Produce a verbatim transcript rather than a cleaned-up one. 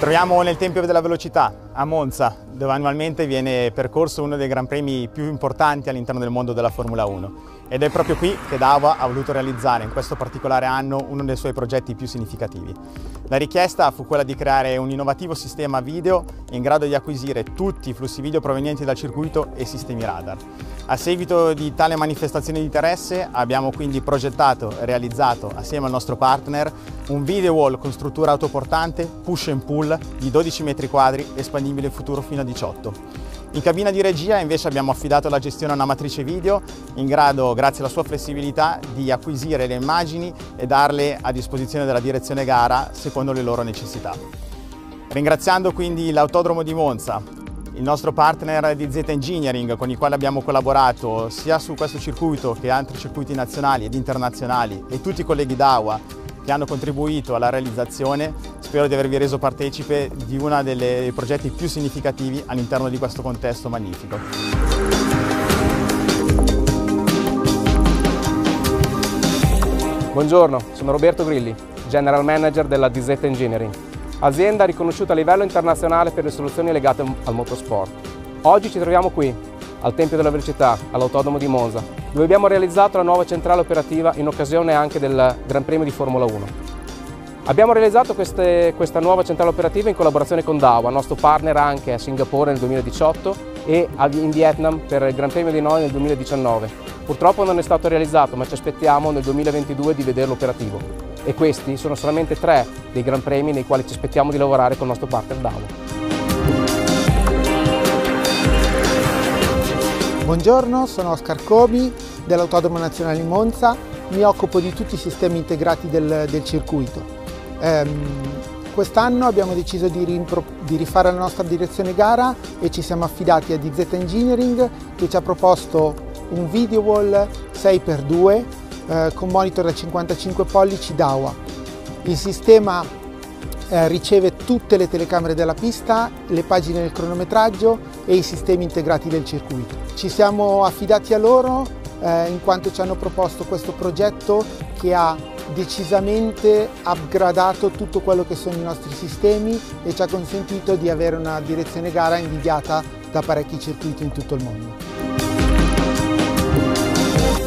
troviamo nel Tempio della Velocità, a Monza, dove annualmente viene percorso uno dei Gran Premi più importanti all'interno del mondo della Formula uno. Ed è proprio qui che Dawa ha voluto realizzare in questo particolare anno uno dei suoi progetti più significativi. La richiesta fu quella di creare un innovativo sistema video in grado di acquisire tutti i flussi video provenienti dal circuito e sistemi radar. A seguito di tale manifestazione di interesse abbiamo quindi progettato e realizzato assieme al nostro partner un video wall con struttura autoportante push and pull di dodici metri quadri espandibile in futuro fino a diciotto. In cabina di regia invece abbiamo affidato la gestione a una matrice video in grado, grazie alla sua flessibilità, di acquisire le immagini e darle a disposizione della direzione gara secondo le loro necessità. Ringraziando quindi l'Autodromo di Monza, il nostro partner di Z Engineering con il quale abbiamo collaborato sia su questo circuito che altri circuiti nazionali ed internazionali e tutti i colleghi Dawa che hanno contribuito alla realizzazione, spero di avervi reso partecipe di uno dei progetti più significativi all'interno di questo contesto magnifico. Buongiorno, sono Roberto Grilli, General Manager della D Z Engineering, azienda riconosciuta a livello internazionale per le soluzioni legate al motorsport. Oggi ci troviamo qui, al Tempio della Velocità, all'Autodromo di Monza, dove abbiamo realizzato la nuova centrale operativa in occasione anche del Gran Premio di Formula uno. Abbiamo realizzato queste, questa nuova centrale operativa in collaborazione con Dawa, nostro partner anche a Singapore nel duemiladiciotto e in Vietnam per il Gran Premio di Hanoi nel duemiladiciannove. Purtroppo non è stato realizzato, ma ci aspettiamo nel duemilaventidue di vederlo operativo. E questi sono solamente tre dei Gran Premi nei quali ci aspettiamo di lavorare con il nostro partner Dawa. Buongiorno, sono Oscar Comi dell'Autodromo Nazionale di Monza, mi occupo di tutti i sistemi integrati del, del circuito. Ehm, Quest'anno abbiamo deciso di, di rifare la nostra direzione gara e ci siamo affidati a D Z Engineering che ci ha proposto un video wall sei per due eh, con monitor da cinquantacinque pollici Dawa. Il sistema eh, riceve tutte le telecamere della pista, le pagine del cronometraggio e i sistemi integrati del circuito. Ci siamo affidati a loro eh, in quanto ci hanno proposto questo progetto che ha decisamente upgradato tutto quello che sono i nostri sistemi e ci ha consentito di avere una direzione gara invidiata da parecchi circuiti in tutto il mondo.